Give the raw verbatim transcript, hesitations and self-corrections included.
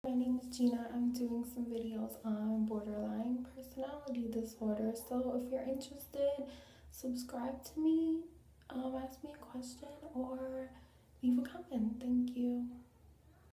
My name is Gina. I'm doing some videos on borderline personality disorder. So if you're interested, subscribe to me, um, ask me a question, or leave a comment. Thank you.